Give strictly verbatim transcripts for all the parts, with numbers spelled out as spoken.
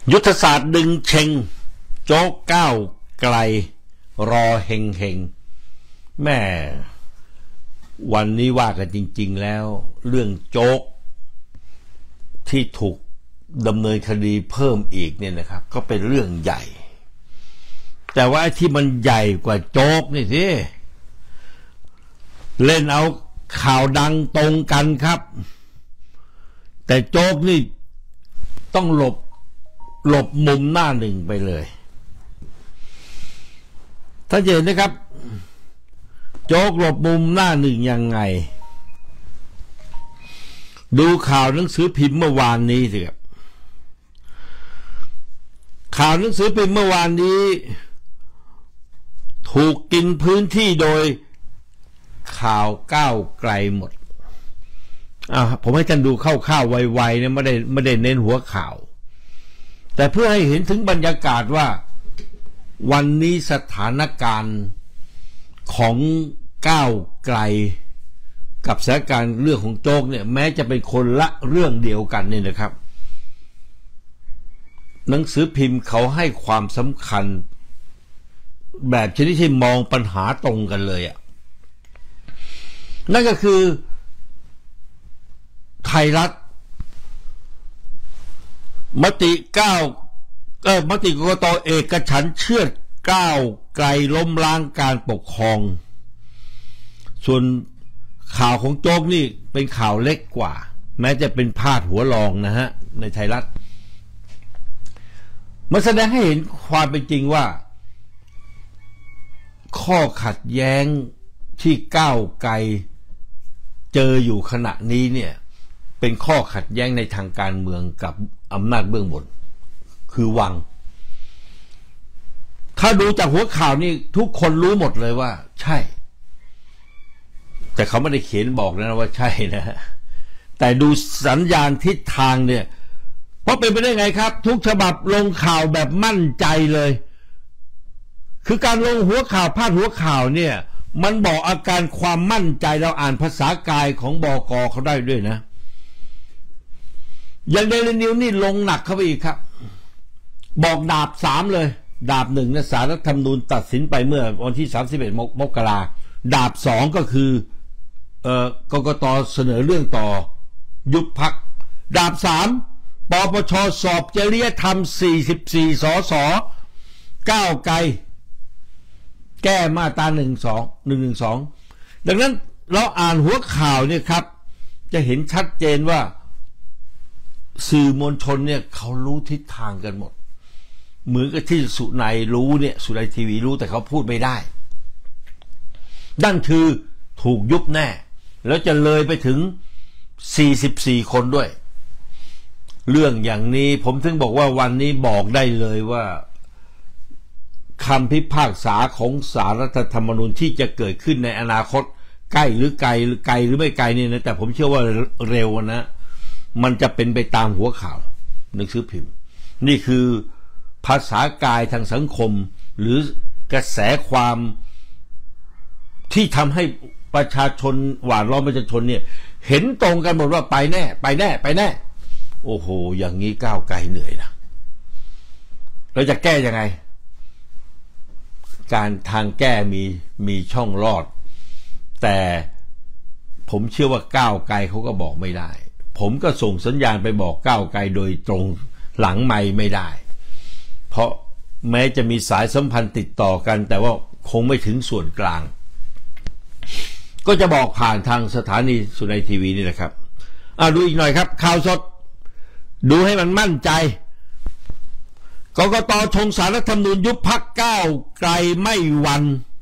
ยุทธศาสตร์ดึงเชงโจ๊กก้าวไกลรอเฮงเฮงแม่วันนี้ว่ากันจริงๆแล้วเรื่องโจ๊กที่ถูกดำเนินคดีเพิ่มอีกเนี่ยนะครับก็เป็นเรื่องใหญ่แต่ว่าที่มันใหญ่กว่าโจ๊กนี่สิเล่นเอาข่าวดังตรงกันครับแต่โจ๊กนี่ต้องหลบหลบมุมหน้าหนึ่งไปเลยท่านเห็นนะครับโจ๊กหลบมุมหน้าหนึ่งยังไงดูข่าวหนังสือพิมพ์เมื่อวานนี้สิครับข่าวหนังสือพิมพ์เมื่อวานนี้ถูกกินพื้นที่โดยข่าวก้าวไกลหมดอ่าผมให้ท่านดูคร่าวๆไวๆเนี่ยไม่ได้ไม่ได้เน้นหัวข่าวแต่เพื่อให้เห็นถึงบรรยากาศว่าวันนี้สถานการณ์ของก้าวไกลกับสถานการณ์เรื่องของโจ๊กเนี่ยแม้จะเป็นคนละเรื่องเดียวกันนี่นะครับหนังสือพิมพ์เขาให้ความสำคัญแบบชนิดที่มองปัญหาตรงกันเลยอ่ะนั่นก็คือไทยรัฐมติเก้าเออมติกกต.เอกฉันท์เชือดก้าวไกลล้มล้างการปกครองส่วนข่าวของโจ๊กนี่เป็นข่าวเล็กกว่าแม้จะเป็นพาดหัวรองนะฮะในไทยรัฐมันแสดงให้เห็นความเป็นจริงว่าข้อขัดแย้งที่ก้าวไกลเจออยู่ขณะนี้เนี่ยเป็นข้อขัดแย้งในทางการเมืองกับอำนาจเบื้องบนคือวังถ้าดูจากหัวข่าวนี่ทุกคนรู้หมดเลยว่าใช่แต่เขาไม่ได้เขียนบอกนะว่าใช่นะฮะแต่ดูสัญญาณทิศทางเนี่ยเพราะเป็นไปได้ไงครับทุกฉบับลงข่าวแบบมั่นใจเลยคือการลงหัวข่าวพาดหัวข่าวเนี่ยมันบอกอาการความมั่นใจเราอ่านภาษากายของบก.เขาได้ด้วยนะอย่างเดลินิวนี่ลงหนักเข้าไปอีกครับบอกดาบสามเลยดาบหนึ่งนะศาลรัฐธรรมนูญตัดสินไปเมื่อวันที่สามสิบเอ็ดมกราดาบสองก็คือเอ่อกกต.เสนอเรื่องต่อยุบพรรคดาบสามปปช.สอบจริยธรรมสี่สิบสี่สสก้าวไกลแก้มาตราหนึ่งสองหนึ่งหนึ่งสองดังนั้นเราอ่านหัวข่าวเนี่ยครับจะเห็นชัดเจนว่าสื่อมวลชนเนี่ยเขารู้ทิศทางกันหมดเหมือนกับที่สุนัยรู้เนี่ยสุนัยทีวีรู้แต่เขาพูดไม่ได้นั่นคือถูกยุบแน่แล้วจะเลยไปถึงสี่สิบสี่คนด้วยเรื่องอย่างนี้ผมถึงบอกว่าวันนี้บอกได้เลยว่าคำพิพากษาของศาลรัฐธรรมนูญที่จะเกิดขึ้นในอนาคตใกล้หรือไกลหรือไกลหรือไม่ไกลนี่นะแต่ผมเชื่อว่าเร็วนะมันจะเป็นไปตามหัวข่าวหนังสือพิมพ์นี่คือภาษากายทางสังคมหรือกระแสความที่ทำให้ประชาชนหวาดล้อมประชาชนเนี่ยเห็นตรงกันหมดว่าไปแน่ไปแน่ไปแน่โอ้โหอย่างนี้ก้าวไกลเหนื่อยนะเราจะแก้ยังไงการทางแก้มีมีช่องรอดแต่ผมเชื่อว่าก้าวไกลเขาก็บอกไม่ได้ผมก็ส่งสัญญาณไปบอกก้าวไกลโดยตรงหลังไมค์ไม่ได้เพราะแม้จะมีสายสัมพันธ์ติดต่อกันแต่ว่าคงไม่ถึงส่วนกลางก็จะบอกผ่านทางสถานีสุนัยทีวีนี่แหละครับอ่าดูอีกหน่อยครับข่าวสดดูให้มันมั่นใจกกต.ชงศาลรัฐธรรมนูญยุบพรรคก้าวไกลไม่หวั่น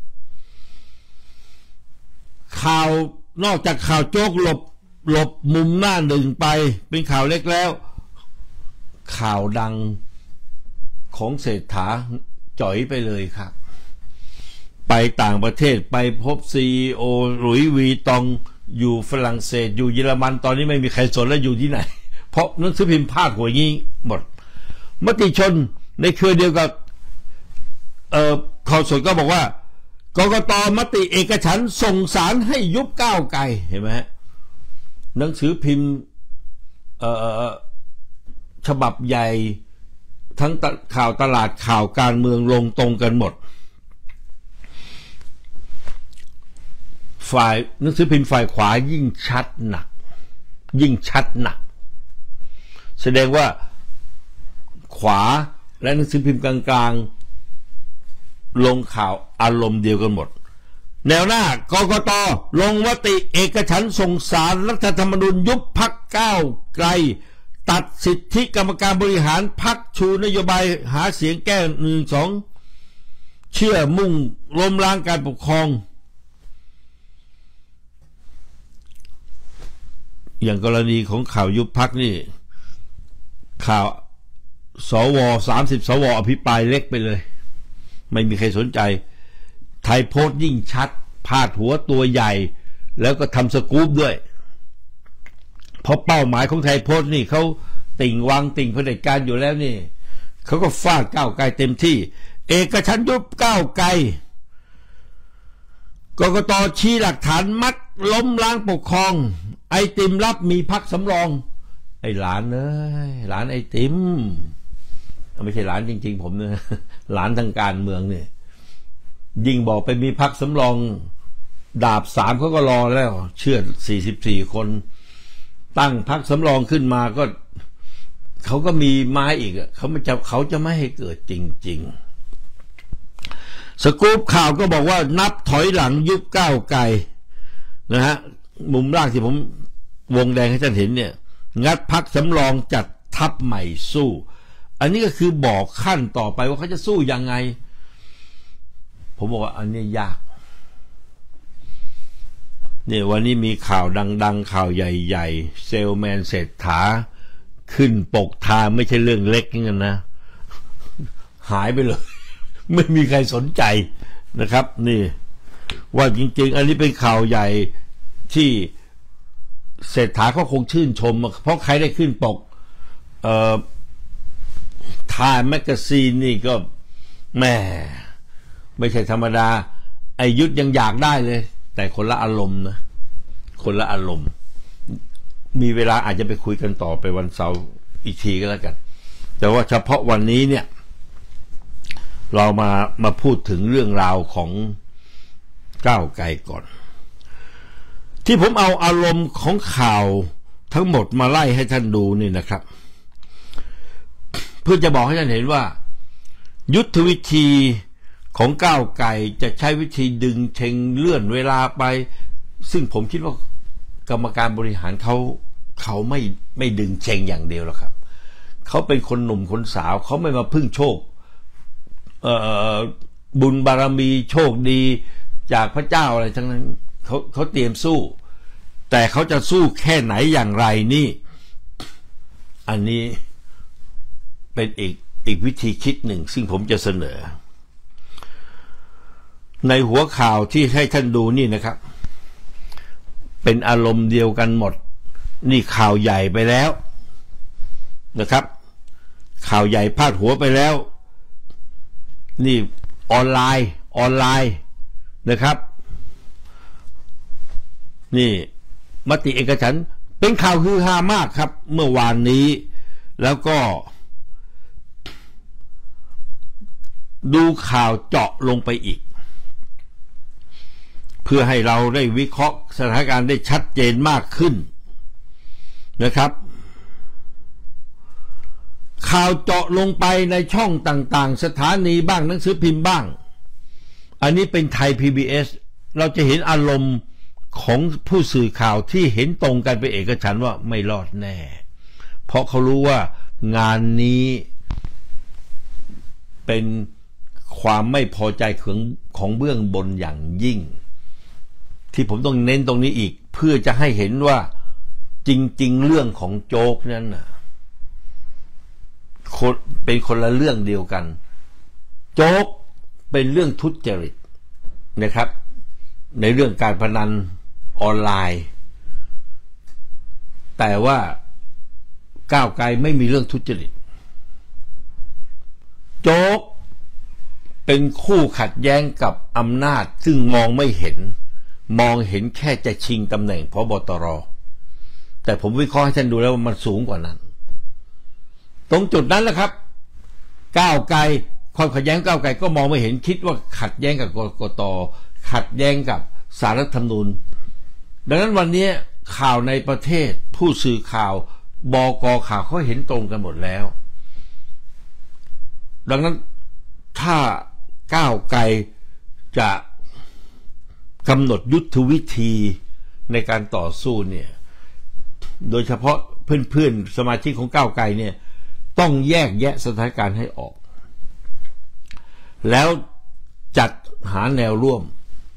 ข่าวนอกจากข่าวโจ๊กหลบหลบมุมหน้าหนึ่งไปเป็นข่าวเล็กแล้วข่าวดังของเศรษฐาจ่อยไปเลยครับไปต่างประเทศไปพบซีอีโอหลุยส์วีตองอยู่ฝรั่งเศสอยู่เยอรมันตอนนี้ไม่มีใครสนแล้วอยู่ที่ไหนเพราะหนังสือพิมพ์พาดหัวงี้หมดมติชนในเครือเดียวกับเอ่อข่าวสดก็บอกว่ากกต.มติเอกฉันท์ส่งศาลให้ยุบก้าวไกลเห็นไหมฮะหนังสือพิมพ์เอ่อฉบับใหญ่ทั้งข่าวตลาดข่าวการเมืองลงตรงกันหมดฝ่ายหนังสือพิมพ์ฝ่ายขวายิ่งชัดหนักยิ่งชัดหนักแสดงว่าขวาและหนังสือพิมพ์กลางๆลงข่าวอารมณ์เดียวกันหมดแนวหน้ากกต.ลงมติเอกฉันท์ส่งศาลรัฐธรรมนูญยุบพรรคก้าวไกลตัดสิทธิกรรมการบริหารพรรคชูนโยบายหาเสียงแก้หนึ่งสองเชื่อมุ่งล้มล้างการปกครองอย่างกรณีของข่าวยุบพรรคนี่ข่าวสวสามสิบสวอภิปรายเล็กไปเลยไม่มีใครสนใจไทยโพสต์ยิ่งชัดพาดหัวตัวใหญ่แล้วก็ทำสกู๊ปด้วยเพราะเป้าหมายของไทยโพสต์นี่เขาติ่งวางติ่งเผด็จการอยู่แล้วนี่เขาก็ฟาดก้าวไกลเต็มที่เอกฉันท์ยุบก้าวไกลกกต.ชี้หลักฐานมัดล้มล้างปกครองไอติมรับมีพรรคสำรองไอหลานเอ้ยหลานไอติมไม่ใช่หลานจริงๆผมเนี่ยหลานทางการเมืองเนี่ยยิ่งบอกไปมีพรรคสำรองดาบสามเขาก็รอแล้วเชื่อสี่สิบสี่คนตั้งพรรคสำรองขึ้นมาก็เขาก็มีไม้อีกเขาไม่จะเขาจะไม่ให้เกิดจริงๆสกู๊ปข่าวก็บอกว่านับถอยหลังยุบก้าวไกลนะฮะมุมล่างที่ผมวงแดงให้ท่านเห็นเนี่ยงัดพรรคสำรองจัดทัพใหม่สู้อันนี้ก็คือบอกขั้นต่อไปว่าเขาจะสู้ยังไงผมบอกว่าอันนี้ยากเนี่ยวันนี้มีข่าวดังๆข่าวใหญ่ๆเซลแมนเศรษฐาขึ้นปกทางไม่ใช่เรื่องเล็กงั้นนะหายไปเลยไม่มีใครสนใจนะครับนี่ว่าจริงๆอันนี้เป็นข่าวใหญ่ที่เศรษฐาเขาคงชื่นชมเพราะใครได้ขึ้นปกเอ่อไทม์แมกกาซีนนี่ก็แม่ไม่ใช่ธรรมดาไอยุทธยังอยากได้เลยแต่คนละอารมณ์นะคนละอารมณ์มีเวลาอาจจะไปคุยกันต่อไปวันเสาร์อีกทีก็แล้วกันแต่ว่าเฉพาะวันนี้เนี่ยเรามามาพูดถึงเรื่องราวของก้าวไกลก่อนที่ผมเอาอารมณ์ของข่าวทั้งหมดมาไล่ให้ท่านดูนี่นะครับเพื่อจะบอกให้ท่านเห็นว่ายุทธวิธีของก้าวไกลจะใช้วิธีดึงเชงเลื่อนเวลาไปซึ่งผมคิดว่ากรรมการบริหารเขาเขาไม่ไม่ดึงเชงอย่างเดียวหรอกครับเขาเป็นคนหนุ่มคนสาวเขาไม่มาพึ่งโชคเอ่อบุญบารมีโชคดีจากพระเจ้าอะไรทั้งนั้นเขาเขาเตรียมสู้แต่เขาจะสู้แค่ไหนอย่างไรนี่อันนี้เป็นอีกอีกวิธีคิดหนึ่งซึ่งผมจะเสนอในหัวข่าวที่ให้ท่านดูนี่นะครับเป็นอารมณ์เดียวกันหมดนี่ข่าวใหญ่ไปแล้วนะครับข่าวใหญ่พาดหัวไปแล้วนี่ออนไลน์ออนไลน์นะครับนี่มติเอกฉันท์เป็นข่าวฮือฮามากครับเมื่อวานนี้แล้วก็ดูข่าวเจาะลงไปอีกเพื่อให้เราได้วิเคราะห์สถานการณ์ได้ชัดเจนมากขึ้นนะครับข่าวเจาะลงไปในช่องต่างๆสถานีบ้างหนังสือพิมพ์บ้างอันนี้เป็นไทย พี บี เอส เราจะเห็นอารมณ์ของผู้สื่อข่าวที่เห็นตรงกันเป็นเอกฉันท์ว่าไม่รอดแน่เพราะเขารู้ว่างานนี้เป็นความไม่พอใจของของเบื้องบนอย่างยิ่งที่ผมต้องเน้นตรงนี้อีกเพื่อจะให้เห็นว่าจริงๆเรื่องของโจ๊กนั้นน่ะเป็นคนละเรื่องเดียวกันโจ๊กเป็นเรื่องทุจริตนะครับในเรื่องการพนันออนไลน์แต่ว่าก้าวไกลไม่มีเรื่องทุจริตโจ๊กเป็นคู่ขัดแย้งกับอำนาจซึ่งมองไม่เห็นมองเห็นแค่จะชิงตำแหน่งผบตรแต่ผมวิเคราะห์ให้ท่านดูแล้วว่ามันสูงกว่านั้นตรงจุดนั้นแหละครับก้าวไกลความขัดแย้งก้าวไกลก็มองไม่เห็นคิดว่าขัดแย้งกับกกต.ขัดแย้งกับศาลรัฐธรรมนูญดังนั้นวันนี้ข่าวในประเทศผู้สื่อข่าวบก.ข่าวเขาเห็นตรงกันหมดแล้วดังนั้นถ้าก้าวไกลจะกำหนดยุทธวิธีในการต่อสู้เนี่ยโดยเฉพาะเพื่อนๆสมาชิกของก้าวไกลเนี่ยต้องแยกแยะสถานการณ์ให้ออกแล้วจัดหาแนวร่วม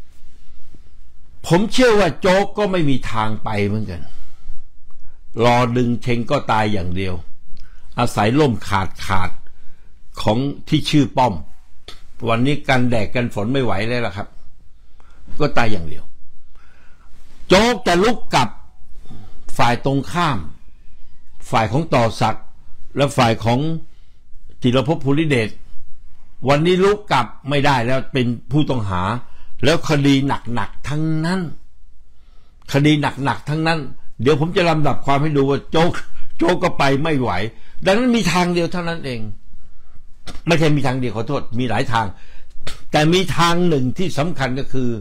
ผมเชื่อว่าโจ๊กก็ไม่มีทางไปเหมือนกันรอดึงเชงก็ตายอย่างเดียวอาศัยล่มขาดขาดของที่ชื่อป้อมวันนี้กันแดดกันฝนไม่ไหวแล้วล่ะครับก็ตายอย่างเดียวโจ๊กจะลุกกับฝ่ายตรงข้ามฝ่ายของต่อศักดิ์และฝ่ายของจิรภพภูริเดชวันนี้ลุกกลับไม่ได้แล้วเป็นผู้ต้องหาแล้วคดีหนักๆทั้งนั้นคดีหนักๆทั้งนั้นเดี๋ยวผมจะลำดับความให้ดูว่าโจ๊กโจ๊กก็ไปไม่ไหวดังนั้นมีทางเดียวเท่านั้นเองไม่ใช่มีทางเดียวขอโทษมีหลายทางแต่มีทางหนึ่งที่สำคัญก็คือ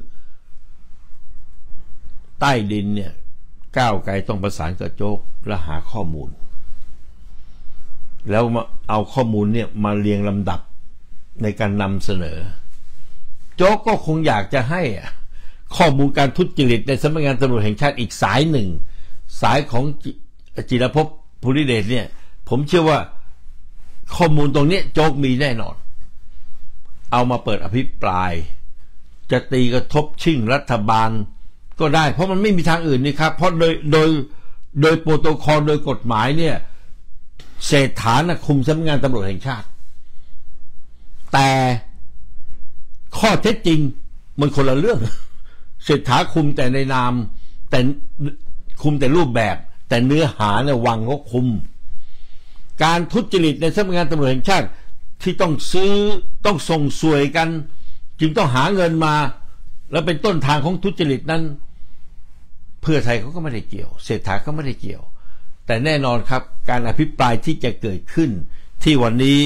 ใต้ดินเนี่ยก้าวไกลต้องประสานกับโจ๊กและหาข้อมูลแล้วมาเอาข้อมูลเนี่ยมาเรียงลำดับในการนำเสนอโจ๊กก็คงอยากจะให้ข้อมูลการทุจริตในสำนักงานตำรวจแห่งชาติอีกสายหนึ่งสายของจิรภพภูริเดชเนี่ยผมเชื่อว่าข้อมูลตรงนี้โจ๊กมีแน่นอนเอามาเปิดอภิปรายจะตีกระทบชิงรัฐบาลก็ได้เพราะมันไม่มีทางอื่นนี่ครับเพราะโดยโดยโดยโปรโตคอลโดยกฎหมายเนี่ยเศรษฐานะคุมสำนักงานตำรวจแห่งชาติแต่ข้อเท็จจริงมันคนละเรื่องเศรษฐาคุมแต่ในนามแต่คุมแต่รูปแบบแต่เนื้อหาเนี่ยวังเขาคุมการทุจริตในสำนักงานตำรวจแห่งชาติที่ต้องซื้อต้องส่งสวยกันจึงต้องหาเงินมาแล้วเป็นต้นทางของทุจริตนั้นเพื่อไทยเขาก็ไม่ได้เกี่ยวเศรษฐาก็ไม่ได้เกี่ยวแต่แน่นอนครับการอภิปรายที่จะเกิดขึ้นที่วันนี้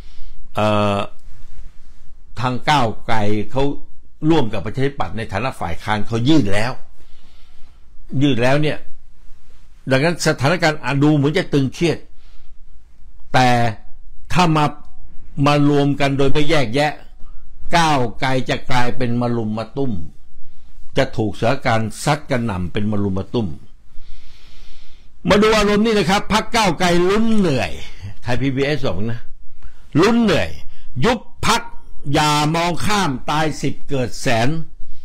ทางก้าวไกลเขาร่วมกับประชาธิปัตย์ในฐานะฝ่ายค้านเขายื่นแล้วยื่นแล้วเนี่ยดังนั้นสถานการณ์ดูเหมือนจะตึงเครียดแต่ถ้ามามารวมกันโดยไม่แยกแยะก้าวไกลจะกลายเป็นมารุมมาตุ้มจะถูกสถานการณ์ซัดกระหน่ำเป็นมารุมมาตุ้มมาดูอารมณ์นี่นะครับพรรคก้าวไกลลุ้นเหนื่อยไทย พี บี เอส บอกนะลุ้นเหนื่อยยุบพรรคอย่ามองข้ามตายสิบเกิดแสน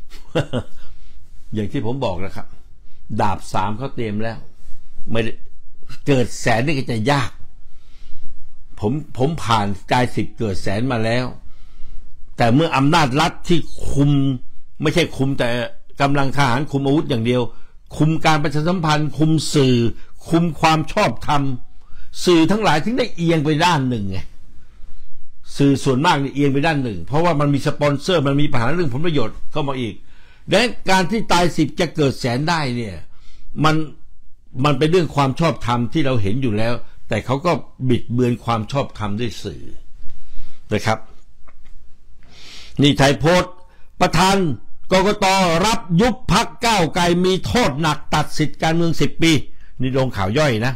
อย่างที่ผมบอกนะครับ ดาบสามเขาเตรียมแล้วไม่เกิดแสนนี่ก็จะยากผมผมผ่านกายสิบเกิดแสนมาแล้วแต่เมื่ออำนาจรัฐที่คุมไม่ใช่คุมแต่กำลังทหารคุมอาวุธอย่างเดียวคุมการประชาสัมพันธ์คุมสื่อคุมความชอบธรรมสื่อทั้งหลายถึงได้เอียงไปด้านหนึ่งไงสื่อส่วนมากนี่เอียงไปด้านหนึ่งเพราะว่ามันมีสปอนเซอร์มันมีปัญหาเรื่องผลประโยชน์เข้ามาอีกดังนั้นการที่ตายสิบจะเกิดแสนได้เนี่ยมันมันเป็นเรื่องความชอบธรรมที่เราเห็นอยู่แล้วแต่เขาก็บิดเบือนความชอบธรรมด้วยสื่อนะครับนี่ไทยโพสต์ประธานกกต.รับยุบพรรคก้าวไกลมีโทษหนักตัดสิทธิการเมืองสิบปีนี่ลงข่าวย่อยนะ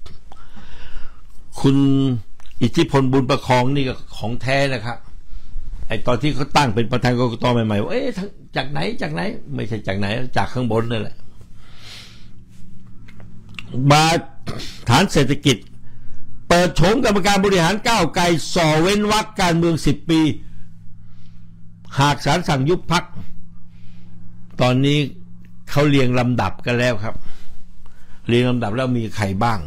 คุณอิทธิพลบุญประคองนี่ก็ของแท้นะครับไอตอนที่เขาตั้งเป็นประธานกกต.ใหม่ๆว่าเอ๊ะจากไหนจากไหนไม่ใช่จากไหนจากข้างบนนั่นแหละมาฐานเศรษฐกิจเปิดโฉมกรรมการบริหารก้าวไกลส่อเว้นวรรคการเมืองสิบปีหากศาลสั่งยุบพรรคตอนนี้เขาเรียงลำดับกันแล้วครับเรียงลำดับแล้วมีใครบ้าง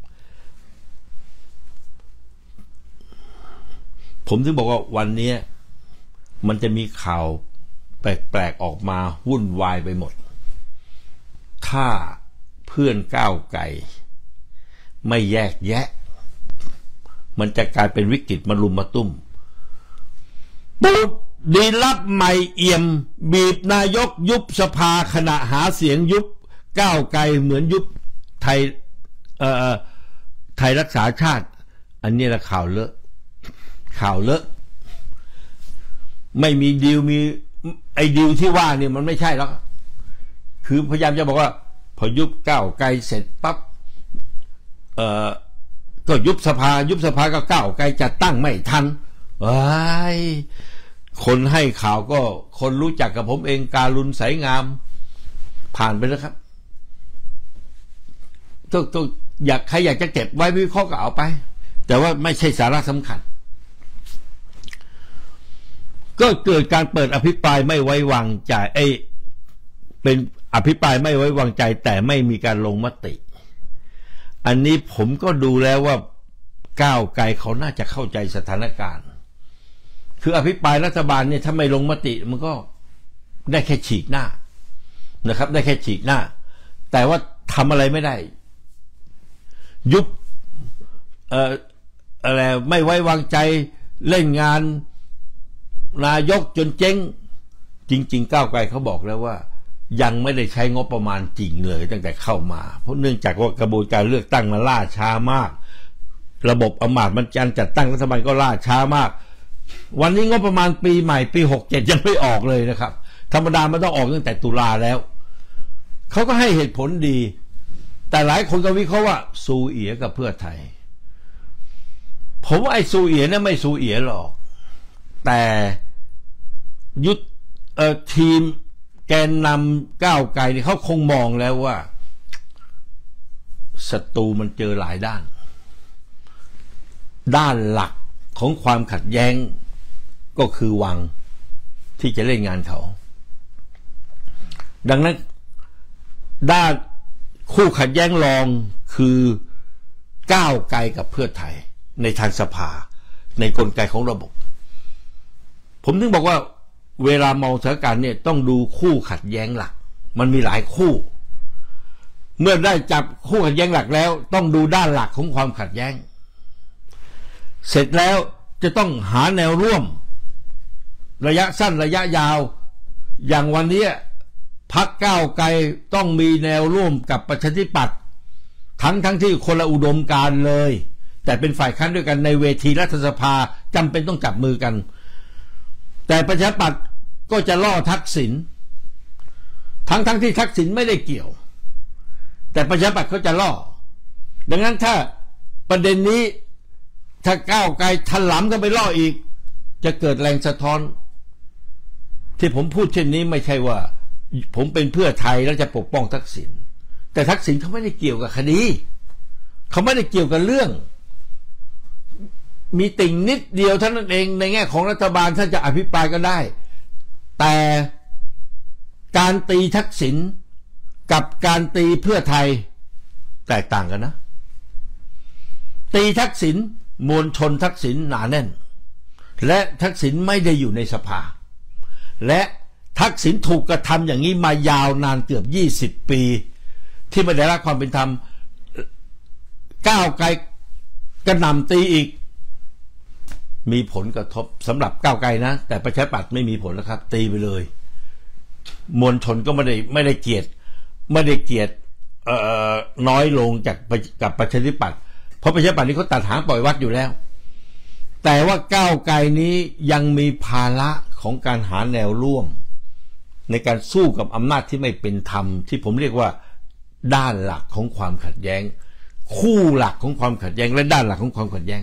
ผมถึงบอกว่าวันนี้มันจะมีข่าวแปลกๆออกมาวุ่นวายไปหมดถ้าเพื่อนก้าวไกลไม่แยกแยะมันจะกลายเป็นวิกฤตมารุมมาตุ้มปุ๊บดีลับใหม่เอี่ยมบีบนายกยุบสภาขณะหาเสียงยุบก้าวไกลเหมือนยุบไทยเอ่อไทยรักษาชาติอันนี้ละข่าวเลอะข่าวเลอะไม่มีดีลมีไอ้ดีลที่ว่าเนี่ยมันไม่ใช่แล้วคือพยายามจะบอกว่าพอยุบก้าวไกลเสร็จปั๊บเอ่อก็ยุบสภายุบสภาก็ก้าวไกลจัดตั้งไม่ทันว้ายคนให้ข่าวก็คนรู้จักกับผมเองการุณสายงามผ่านไปแล้วครับต้องต้องอยากใครอยากจะเก็บไว้วิเคราะห์ก็เอาไปแต่ว่าไม่ใช่สาระสำคัญก็เกิดการเปิดอภิปรายไม่ไว้วางใจไอ้เป็นอภิปรายไม่ไว้วางใจแต่ไม่มีการลงมติอันนี้ผมก็ดูแล้วว่าก้าวไกลเขาน่าจะเข้าใจสถานการณ์คืออภิปรายรัฐบาลเนี่ยถ้าไม่ลงมติมันก็ได้แค่ฉีกหน้านะครับได้แค่ฉีกหน้าแต่ว่าทำอะไรไม่ได้ยุบเอ่ออะไรไม่ไว้วางใจเล่นงานนายกจนเจ๊งจริงๆก้าวไกลเขาบอกแล้วว่ายังไม่ได้ใช้งบประมาณจริงเลยตั้งแต่เข้ามาเพราะเนื่องจากว่ากระบวนการเลือกตั้งมันล่าช้ามากระบบอำนาจมันการจัดตั้งรัฐบาลก็ล่าช้ามากวันนี้งบประมาณปีใหม่ปีหกเจ็ดยังไม่ออกเลยนะครับธรรมดามันต้องออกตั้งแต่ตุลาแล้วเขาก็ให้เหตุผลดีแต่หลายคนก็วิเคราะห์ว่าซูเอียกับเพื่อไทยผมว่าไอ้ซูเอียเนี่ยไม่ซูเอียหรอกแต่ยุทธเอ่อทีมแกนนำก้าวไกลนี่เขาคงมองแล้วว่าศัตรูมันเจอหลายด้านด้านหลักของความขัดแย้งก็คือวังที่จะเล่นงานเขาดังนั้นด้านคู่ขัดแย้งรองคือก้าวไกลกับเพื่อไทยในทางสภาในกลไกของระบบผมถึงบอกว่าเวลามองสถานการณ์เนี่ยต้องดูคู่ขัดแย้งหลักมันมีหลายคู่เมื่อได้จับคู่ขัดแย้งหลักแล้วต้องดูด้านหลักของความขัดแย้งเสร็จแล้วจะต้องหาแนวร่วมระยะสั้นระยะยาวอย่างวันนี้พรรคก้าวไกลต้องมีแนวร่วมกับประชาธิปัตย์ทั้งทั้งที่คนละอุดมการณ์เลยแต่เป็นฝ่ายค้านด้วยกันในเวทีรัฐสภาจำเป็นต้องจับมือกันแต่ประชาธิปัตย์ก็จะล่อทักษิณทั้งทั้งที่ทักษิณไม่ได้เกี่ยวแต่ประชาธิปัตย์เขาจะล่อดังนั้นถ้าประเด็นนี้ถ้าก้าวไกลถลำกันไปล่ออีกจะเกิดแรงสะท้อนที่ผมพูดเช่นนี้ไม่ใช่ว่าผมเป็นเพื่อไทยแล้วจะปกป้องทักษิณแต่ทักษิณเขาไม่ได้เกี่ยวกับคดีเขาไม่ได้เกี่ยวกับเรื่องมีติ่งนิดเดียวเท่านั้นเองในแง่ของรัฐบาลท่านจะอภิปรายก็ได้แต่การตีทักษิณกับการตีเพื่อไทยแตกต่างกันนะตีทักษิณมวลชนทักษิณหนาแน่นและทักษิณไม่ได้อยู่ในสภาและทักษิณถูกกระทำอย่างนี้มายาวนานเกือบยี่สิบปีที่ไม่ได้รับความเป็นธรรมก้าวไกลกระหน่ำตีอีกมีผลกระทบสำหรับก้าวไกลนะแต่ประชาธิปัตย์ไม่มีผลแล้วครับตีไปเลยมวลชนก็ไม่ได้ไม่ได้เกียรติไม่ได้เกียรติเอ่อน้อยลงจากกับประชาธิปัตย์เพราะประชาธิปัตย์นี้เขาตัดหางปล่อยวัดอยู่แล้วแต่ว่าก้าวไกลนี้ยังมีภาระของการหาแนวร่วมในการสู้กับอำนาจที่ไม่เป็นธรรมที่ผมเรียกว่าด้านหลักของความขัดแย้งคู่หลักของความขัดแย้งและด้านหลักของความขัดแย้ง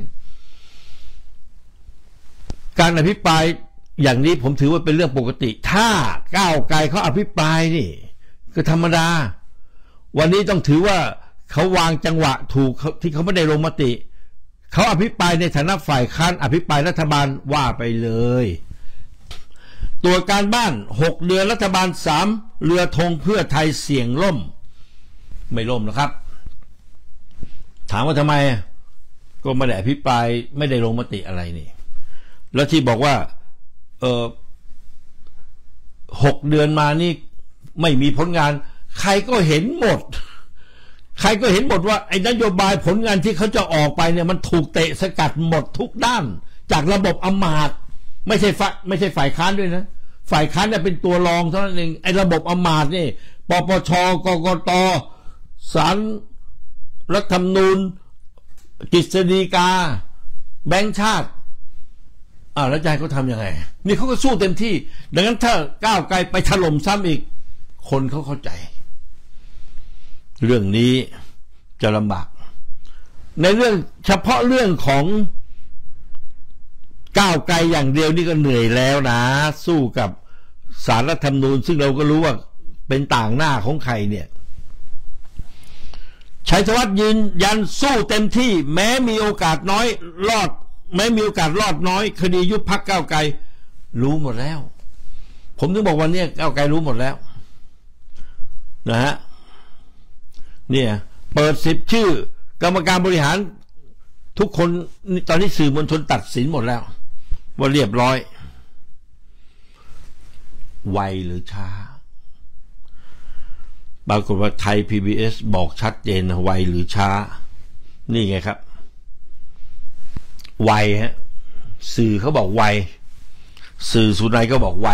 การอภิปรายอย่างนี้ผมถือว่าเป็นเรื่องปกติถ้าก้าวไกลเขาอภิปรายนี่ก็ธรรมดาวันนี้ต้องถือว่าเขาวางจังหวะถูกที่เขาไม่ได้ลงมติเขาอภิปรายในฐานะฝ่ายค้านอภิปรายรัฐบาลว่าไปเลยตัวการบ้านหกเดือนรัฐบาลสามเรือธงเพื่อไทยเสี่ยงล่มไม่ล่มหรอกครับถามว่าทำไมก็ไม่ได้อภิปรายไม่ได้ลงมติอะไรนี่แล้วที่บอกว่าเออหกเดือนมานี่ไม่มีผลงานใครก็เห็นหมดใครก็เห็นหมดว่าไอ้นโยบายผลงานที่เขาจะออกไปเนี่ยมันถูกเตะสกัดหมดทุกด้านจากระบบอำมาตย์ไม่ใช่ฝ่ายไม่ใช่ฝ่ายค้านด้วยนะฝ่ายค้านเนี่ยเป็นตัวรองเท่านั้นเองไอ้ระบบอำมาตย์นี่ปปชกกตศาลรัฐธรรมนูญกฤษฎีกาแบงก์ชาติอ้าวแล้วใจเขาทำยังไงนี่เขาก็สู้เต็มที่ดังนั้นถ้าก้าวไกลไปถล่มซ้ำอีกคนเขาเข้าใจเรื่องนี้จะลำบากในเรื่องเฉพาะเรื่องของก้าวไกลอย่างเดียวนี่ก็เหนื่อยแล้วนะสู้กับศาลรัฐธรรมนูญซึ่งเราก็รู้ว่าเป็นต่างหน้าของใครเนี่ยชัยธวัฒน์ยืนยันสู้เต็มที่แม้มีโอกาสน้อยรอดแม้มีโอกาสรอดน้อยคดียุบพรรคก้าวไกลรู้หมดแล้วผมถึงบอกวันนี้ก้าวไกลรู้หมดแล้วนะฮะเนี่ยเปิดสิบชื่อกรรมการบริหารทุกคนตอนนี้สื่อมวลชนตัดสินหมดแล้วว่าเรียบร้อยไวหรือช้าปรากฏว่าไทย พี บี เอส บอกชัดเจนไวหรือช้านี่ไงครับไวฮะสื่อเขาบอกไวสื่อสุนัยก็บอกไว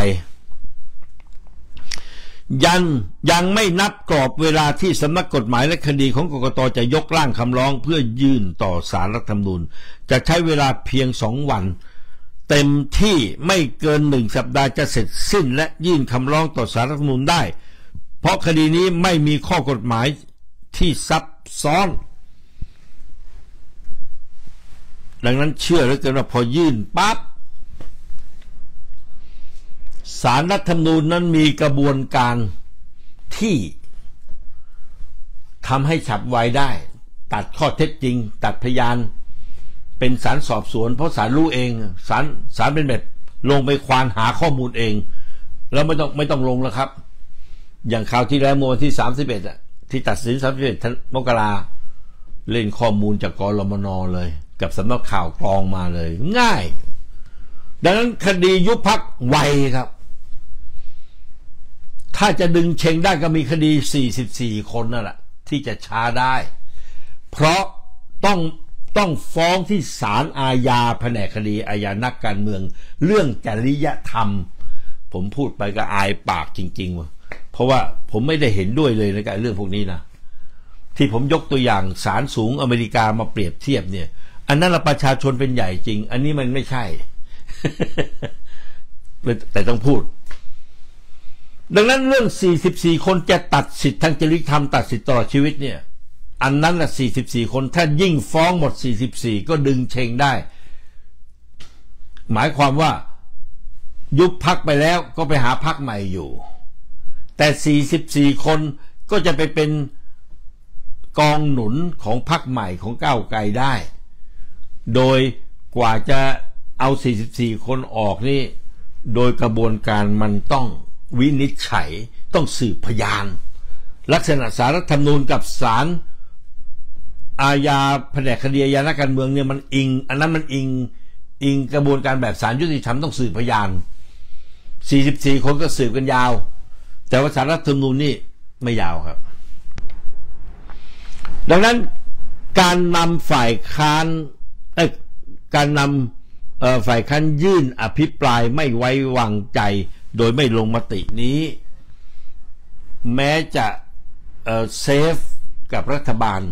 ยังยังไม่นับกรอบเวลาที่สำนักกฎหมายและคดีของกกต.จะยกร่างคำร้องเพื่อยื่นต่อศาลรัฐธรรมนูญจะใช้เวลาเพียงสองวันเต็มที่ไม่เกินหนึ่งสัปดาห์จะเสร็จสิ้นและยื่นคำร้องต่อศาลรัฐธรรมนูญได้เพราะคดีนี้ไม่มีข้อกฎหมายที่ซับซ้อนดังนั้นเชื่อเหลือเกินว่าพอยื่นปั๊บศาลรัฐธรรมนูญนั้นมีกระบวนการที่ทำให้ฉับไวได้ตัดข้อเท็จจริงตัดพยานเป็นศาลสอบสวนเพราะศาลรู้เองศาลศาลเป็นแบบลงไปควานหาข้อมูลเองแล้วไม่ต้องไม่ต้องลงแล้วครับอย่างคราวที่แล้วเมื่อวันที่สามสิบเอ็ดอ่ะที่ตัดสินสามสิบเอ็ดมกราเล่นข้อมูลจากกรมน.เลยกับสำนักข่าวกรองมาเลยง่ายดังนั้นคดียุบพรรคไวครับถ้าจะดึงเชงได้ก็มีคดีสี่สิบสี่คนนั่นแหละที่จะช้าได้เพราะต้องต้องฟ้องที่ศาลอาญาแผนกคดีอาญานักการเมืองเรื่องจริยธรรมผมพูดไปก็อายปากจริงๆว่ะเพราะว่าผมไม่ได้เห็นด้วยเลยในการเรื่องพวกนี้นะที่ผมยกตัวอย่างศาลสูงอเมริกามาเปรียบเทียบเนี่ยอันนั้นประชาชนเป็นใหญ่จริงอันนี้มันไม่ใช่ แต่ต้องพูดดังนั้นเรื่องสี่สิบสี่คนจะตัดสิทธิทางจริยธรรมตัดสิทธิตลอดชีวิตเนี่ยอันนั้นละสี่สิบสี่คนถ้ายิ่งฟ้องหมดสี่สิบสี่ก็ดึงเชงได้หมายความว่ายุบพรรคไปแล้วก็ไปหาพรรคใหม่อยู่แต่สี่สิบสี่คนก็จะไปเป็นกองหนุนของพรรคใหม่ของก้าวไกลได้โดยกว่าจะเอาสี่สิบสี่คนออกนี่โดยกระบวนการมันต้องวินิจฉัยต้องสืบพยานลักษณะศาลรัฐธรรมนูญกับศาลอาญาแผนกคดีอาญานักการเมืองเนี่ยมันอิงอันนั้นมันอิงอิงกระบวนการแบบศาลยุติธรรมต้องสืบพยานสี่สิบสี่คนก็สืบกันยาวแต่ว่าศาลรัฐธรรมนูญนี่ไม่ยาวครับดังนั้นการนำฝ่ายค้านเอ่อการนำฝ่ายค้านยื่นอภิปรายไม่ไว้วางใจโดยไม่ลงมตินี้แม้จะเอ่อเซฟกับรัฐบาล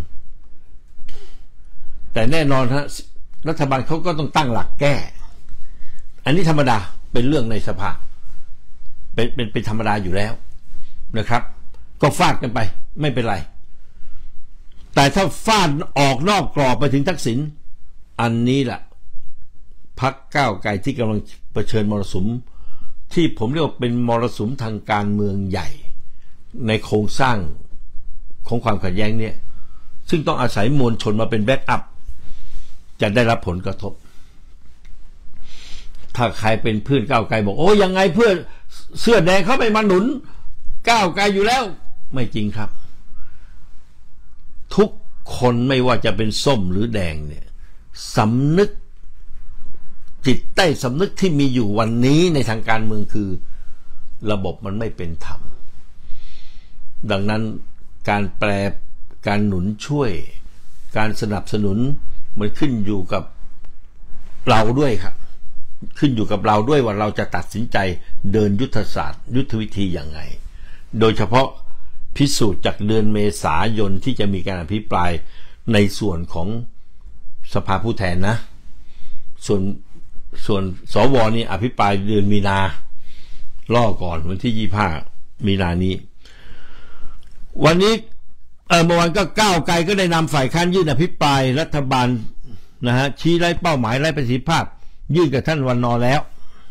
แต่แน่นอนฮะรัฐบาลเขาก็ต้องตั้งหลักแก้อันนี้ธรรมดาเป็นเรื่องในสภาเป็นเป็นเป็นธรรมดาอยู่แล้วนะครับก็ฟาดกันไปไม่เป็นไรแต่ถ้าฟาดออกนอกกรอบไปถึงทักษิณอันนี้แหละพรรคก้าวไกลที่กำลังเผชิญมรสุมที่ผมเรียกว่าเป็นมรสุมทางการเมืองใหญ่ในโครงสร้างของความขัดแย้งเนี่ยซึ่งต้องอาศัยมวลชนมาเป็นแบ็กอัพจะได้รับผลกระทบถ้าใครเป็นเพื่อนก้าวไกลบอกโอ้ยังไงเพื่อนเสื้อแดงเขาไม่มาหนุนก้าวไกลอยู่แล้วไม่จริงครับทุกคนไม่ว่าจะเป็นส้มหรือแดงเนี่ยสำนึกจิตใต้สำนึกที่มีอยู่วันนี้ในทางการเมืองคือระบบมันไม่เป็นธรรมดังนั้นการแปลการหนุนช่วยการสนับสนุนมันขึ้นอยู่กับเราด้วยครับขึ้นอยู่กับเราด้วยว่าเราจะตัดสินใจเดินยุทธศาสตร์ยุทธวิธีอย่างไรโดยเฉพาะพิสูจน์จากเดือนเมษายนที่จะมีการอภิปรายในส่วนของสภาผู้แทนนะส่วนส่วนสวนี่อภิปรายเดือนมีนาล่อก่อนวันที่ยี่สิบห้ามีนานี้วันนี้เออเมื่อวานก็ก้าวไกลก็ได้นำฝ่ายค้านยื่นอภิปรายรัฐบาลนะฮะชี้ไร้เป้าหมายไร้ประสิทธิภาพยื่นกับท่านวันนอแล้ว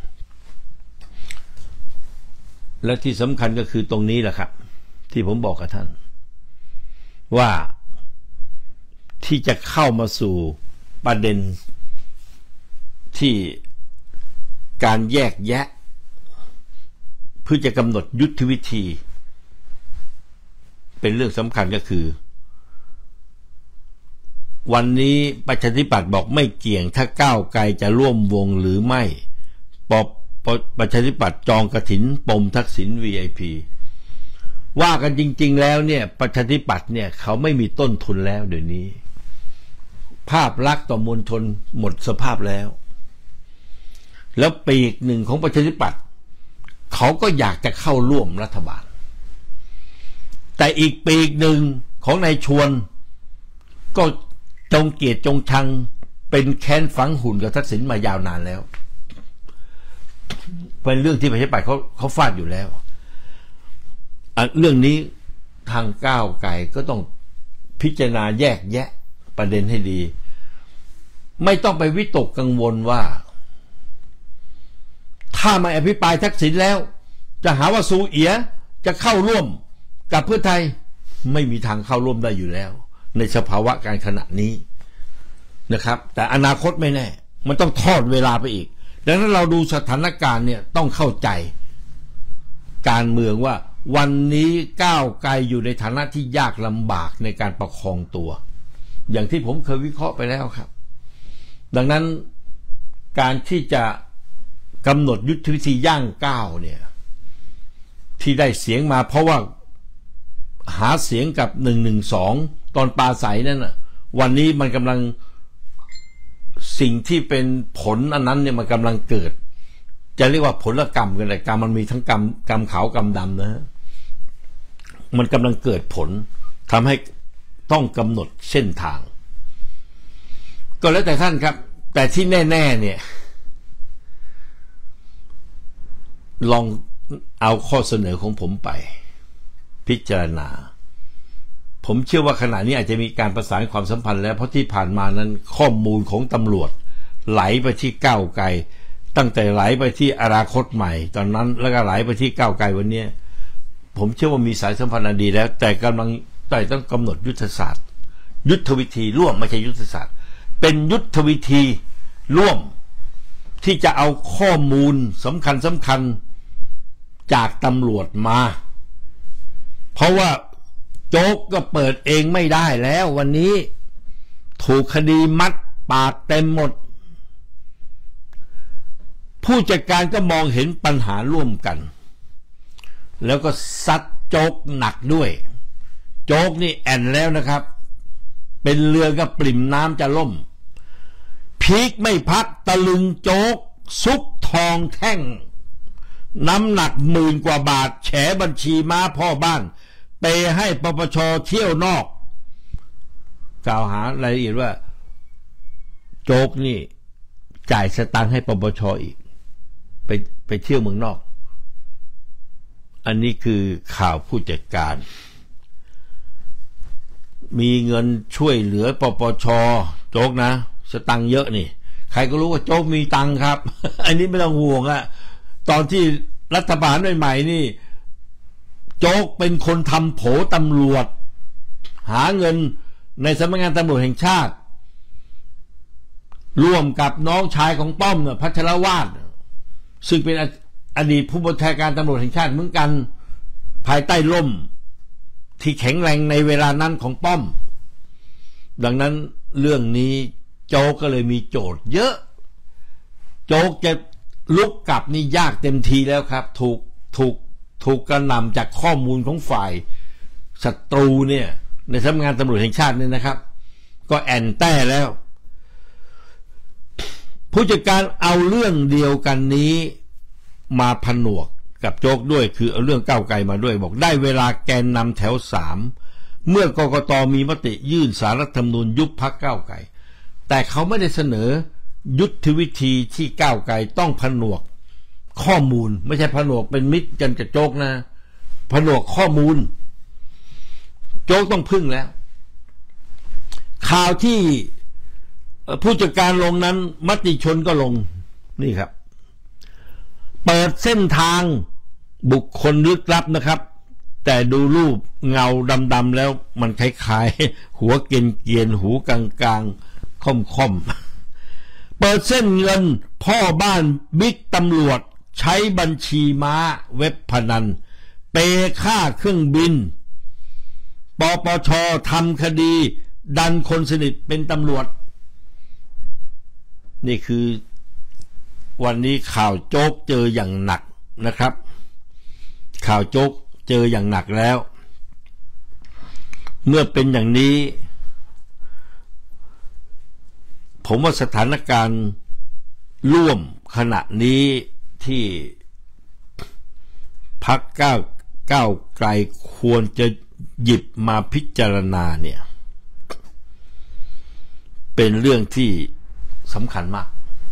และที่สำคัญก็คือตรงนี้แหละครับที่ผมบอกกับท่านว่าที่จะเข้ามาสู่ประเด็นที่การแยกแยะเพื่อจะกำหนดยุทธวิธีเป็นเรื่องสำคัญก็คือวันนี้ประชาธิปัตย์บอกไม่เกี่ยงถ้าก้าวไกลจะร่วมวงหรือไม่ปปประชาธิปัตย์จองกฐินปมทักษิณ วี ไอ พี ว่ากันจริงๆแล้วเนี่ยประชาธิปัตย์เนี่ยเขาไม่มีต้นทุนแล้วเดี๋ยวนี้ภาพลักษณ์ต่อมวลชนหมดสภาพแล้วแล้วปีกหนึ่งของประชาธิปัตย์เขาก็อยากจะเข้าร่วมรัฐบาลแต่อีกปีกหนึ่งของนายชวนก็จงเกลียดจงชังเป็นแค้นฝังหุ่นกับทักษิณมายาวนานแล้วเป็นเรื่องที่ประชาธิปัตย์เขาเขาฟาดอยู่แล้วเรื่องนี้ทางก้าวไกลก็ต้องพิจารณาแยกแยะประเด็นให้ดีไม่ต้องไปวิตกกังวลว่าถ้าไม่อภิปรายทักษิณแล้วจะหาว่าซูเอียจะเข้าร่วมกับเพื่อไทยไม่มีทางเข้าร่วมได้อยู่แล้วในสภาวะการขณะนี้นะครับแต่อนาคตไม่แน่มันต้องทอดเวลาไปอีกดังนั้นเราดูสถานการณ์เนี่ยต้องเข้าใจการเมืองว่าวันนี้ก้าวไกลอยู่ในฐานะที่ยากลำบากในการประคองตัวอย่างที่ผมเคยวิเคราะห์ไปแล้วครับดังนั้นการที่จะกำหนดยุทธวิธีย่างก้าวเนี่ยที่ได้เสียงมาเพราะว่าหาเสียงกับหนึ่งหนึ่งสองตอนปราศัยนั่นน่ะวันนี้มันกำลังสิ่งที่เป็นผลอันนั้นเนี่ยมันกำลังเกิดจะเรียกว่าผลกรรมกันเลยกรรมมันมีทั้งกรรมกรรมขาวกรรมดำนะฮะมันกำลังเกิดผลทำให้ต้องกำหนดเส้นทางก็แล้วแต่ท่านครับแต่ที่แน่ๆเนี่ยลองเอาข้อเสนอของผมไปพิจารณาผมเชื่อว่าขณะนี้อาจจะมีการประสานความสัมพันธ์แล้วเพราะที่ผ่านมานั้นข้อมูลของตำรวจไหลไปที่ก้าวไกลตั้งแต่ไหลไปที่อนาคตใหม่ตอนนั้นแล้วก็ไหลไปที่ก้าวไกลวันนี้ผมเชื่อว่ามีสายสัมพันธ์ดีแล้วแต่กำลังแต่ต้องกำหนดยุทธศาสตร์ยุทธวิธีร่วมไม่ใช่ยุทธศาสตร์เป็นยุทธวิธีร่วมที่จะเอาข้อมูลสำคัญสำคัญจากตำรวจมาเพราะว่าโจ๊กก็เปิดเองไม่ได้แล้ววันนี้ถูกคดีมัดปากเต็มหมดผู้จัดการก็มองเห็นปัญหาร่วมกันแล้วก็ซัดโจ๊กหนักด้วยโจ๊กนี่แอนแล้วนะครับเป็นเรือก็ปริ่มน้ำจะล่มพีคไม่พักตะลึงโจ๊กซุกทองแท่งน้ำหนักหมื่นกว่าบาทแฉบัญชีม้าพ่อบ้านไปให้ปปชเที่ยวนอกกล่าวหารายละเอียดว่าโจ๊กนี่จ่ายสตังค์ให้ปปชอีกไปไปเที่ยวเมืองนอกอันนี้คือข่าวผู้จัดการมีเงินช่วยเหลือปปชโจ๊กนะสตังค์เยอะนี่ใครก็รู้ว่าโจ๊กมีตังค์ครับ อันนี้ไม่ต้องห่วงอะตอนที่รัฐบาลใหม่ๆนี่โจ๊กเป็นคนทำโผตำรวจหาเงินในสำนักงานตำรวจแห่งชาติร่วมกับน้องชายของป้อมเนี่ยพัชรวาทซึ่งเป็นอดีตผู้บัญชาการตำรวจแห่งชาติเหมือนกันภายใต้ร่มที่แข็งแรงในเวลานั้นของป้อมดังนั้นเรื่องนี้โจ๊กก็เลยมีโจทย์เยอะโจ๊กจะลุกกลับนี่ยากเต็มทีแล้วครับถูกถูกถูกกระหน่ำจากข้อมูลของฝ่ายศัตรูเนี่ยในสำนักงานตำรวจแห่งชาติเนี่ยนะครับก็แอนแต้แล้วผู้จัดการเอาเรื่องเดียวกันนี้มาผนวกกับโจ๊กด้วยคือเอาเรื่องก้าวไกลมาด้วยบอกได้เวลาแกนนำแถวสามเมื่อกกตมีมติยื่นศาลรัฐธรรมนูญยุบพรรคก้าวไกลแต่เขาไม่ได้เสนอยุทธวิธีที่ก้าวไกลต้องผนวกข้อมูลไม่ใช่ผนวกเป็นมิตรกันกับโจ๊กนะผนวกข้อมูลโจ๊กต้องพึ่งแล้วข่าวที่ผู้จัดการลงนั้นมติชนก็ลงนี่ครับเปิดเส้นทางบุคคลลึกลับนะครับแต่ดูรูปเงาดำๆแล้วมันคล้ายๆหัวเกรียนๆหูกลางๆค่อมๆเปิดเส้นเงินพ่อบ้านบิ๊กตำรวจใช้บัญชีม้าเว็บพนันเปค่าเครื่องบินปปช.ทำคดีดันคนสนิทเป็นตำรวจนี่คือวันนี้ข่าวโจ๊กเจออย่างหนักนะครับข่าวโจ๊กเจออย่างหนักแล้วเมื่อเป็นอย่างนี้ผมว่าสถานการณ์ร่วมขณะนี้ที่พรรคก้าวก้าวไกลควรจะหยิบมาพิจารณาเนี่ยเป็นเรื่องที่สำคัญมาก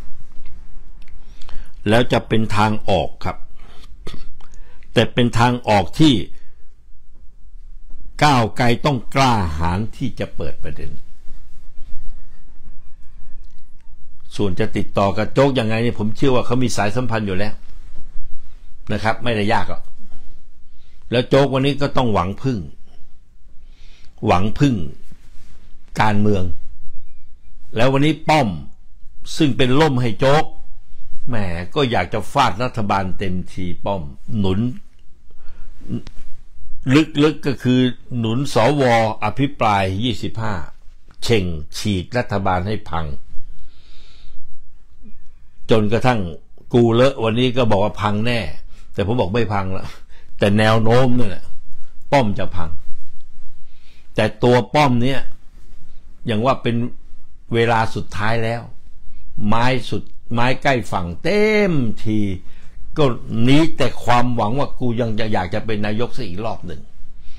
แล้วจะเป็นทางออกครับแต่เป็นทางออกที่ก้าวไกลต้องกล้าหาญที่จะเปิดประเด็นส่วนจะติดต่อกับโจ๊กยังไงเนี่ยผมเชื่อว่าเขามีสายสัมพันธ์อยู่แล้วนะครับไม่ได้ยากหรอกแล้วโจ๊กวันนี้ก็ต้องหวังพึ่งหวังพึ่งการเมืองแล้ววันนี้ป้อมซึ่งเป็นล่มให้โจ๊กแหมก็อยากจะฟาดรัฐบาลเต็มทีป้อมหนุนลึกๆ ก, ก็คือหนุนสวอภิปรายยี่สิบห้าเช่งฉีกรัฐบาลให้พังจนกระทั่งกูเลอะวันนี้ก็บอกว่าพังแน่แต่ผมบอกไม่พังแล้วแต่แนวโน้มเนี่ยแหละป้อมจะพังแต่ตัวป้อมเนี่ยอย่างว่าเป็นเวลาสุดท้ายแล้วไม้สุดไม้ใกล้ฝั่งเต็มทีก็หนีแต่ความหวังว่ากูยังจะอยากจะเป็นนายกซะอีกรอบหนึ่ง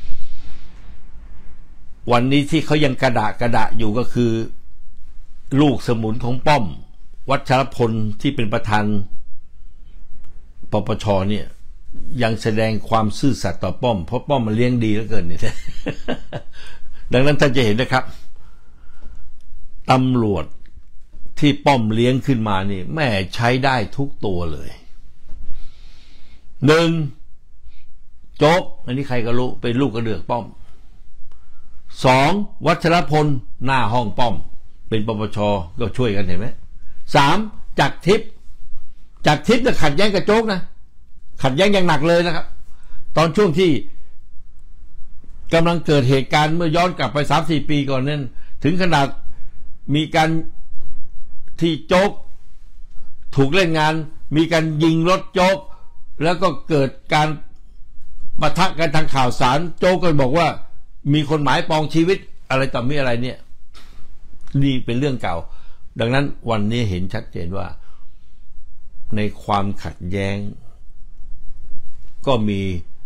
วันนี้ที่เขายังกระดะกระดะอยู่ก็คือลูกสมุนของป้อมวัชรพลที่เป็นประธานปปชเนี่ยยังแสดงความซื่อสัตย์ต่อป้อมเพราะป้อมมันเลี้ยงดีเหลือเกินนี่ ดังนั้นท่านจะเห็นนะครับตำรวจที่ป้อมเลี้ยงขึ้นมานี่แม่ใช้ได้ทุกตัวเลยหนึ่งโจ๊กอันนี้ใครก็รู้เป็นลูกกระเดือกป้อมสองวัชรพลหน้าห้องป้อมเป็นปปชก็ช่วยกันเห็นไหมสามจักรทิพย์จักรทิพย์จะขัดแย้งกับโจ๊กนะขัดแย้งอย่างหนักเลยนะครับตอนช่วงที่กำลังเกิดเหตุการณ์เมื่อย้อนกลับไป สามสี่ ปีก่อนนั้นถึงขนาดมีการที่โจ๊กถูกเล่นงานมีการยิงรถโจ๊กแล้วก็เกิดการปะทะกันทางข่าวสารโจ๊กก็บอกว่ามีคนหมายปองชีวิตอะไรต่อมีอะไรเนี่ยนี่เป็นเรื่องเก่าดังนั้นวันนี้เห็นชัดเจนว่าในความขัดแย้งก็มี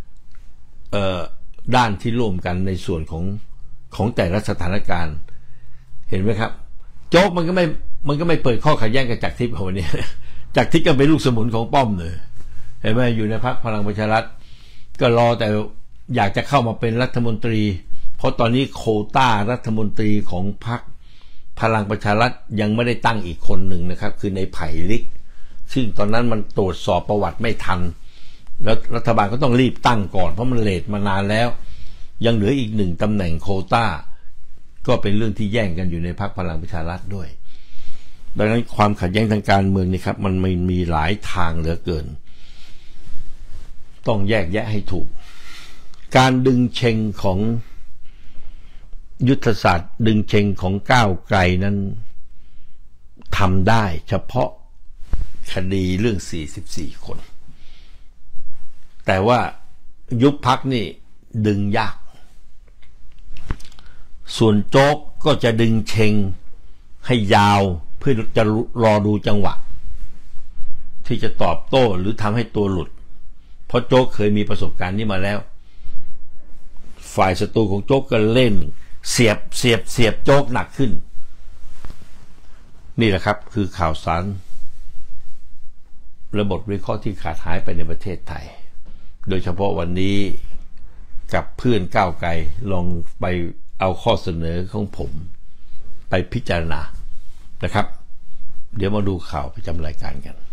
ด้านที่ร่วมกันในส่วนของของแต่ละสถานการณ์เห็นไหมครับโจ๊กมันก็ไม่มันก็ไม่เปิดข้อขัดแย้งกับจักรทิพย์วันนี้จักรทิพย์ก็เป็นลูกสมุนของป้อมเลยเห็นไหมอยู่ในพรรคพลังประชารัฐก็รอแต่อยากจะเข้ามาเป็นรัฐมนตรีเพราะตอนนี้โควต้ารัฐมนตรีของพรรคพลังประชารัฐยังไม่ได้ตั้งอีกคนหนึ่งนะครับคือในไผ่ลิกซึ่งตอนนั้นมันตรวจสอบประวัติไม่ทันแล้วรัฐบาลก็ต้องรีบตั้งก่อนเพราะมันเลทมานานแล้วยังเหลืออีกหนึ่งตำแหน่งโควต้าก็เป็นเรื่องที่แย่งกันอยู่ในพรรคพลังประชารัฐด้วยดังนั้นความขัดแย้งทางการเมืองนี่ครับมันมีหลายทางเหลือเกินต้องแยกแยะให้ถูกการดึงเชงของยุทธศาสตร์ดึงเชงของก้าวไกลนั้นทำได้เฉพาะคดีเรื่องสี่สิบสี่คนแต่ว่ายุบพรรคนี่ดึงยากส่วนโจ๊กก็จะดึงเชงให้ยาวเพื่อจะรอดูจังหวะที่จะตอบโต้หรือทำให้ตัวหลุดเพราะโจ๊กเคยมีประสบการณ์นี้มาแล้วฝ่ายศัตรูของโจ๊กก็เล่นเสียบเสียบเสียบโจ๊กหนักขึ้นนี่แหละครับคือข่าวสารระบบวิเคราะห์ที่ขาดหายไปในประเทศไทยโดยเฉพาะวันนี้กับเพื่อนก้าวไกลลองไปเอาข้อเสนอของผมไปพิจารณานะครับเดี๋ยวมาดูข่าวประจำรายการกัน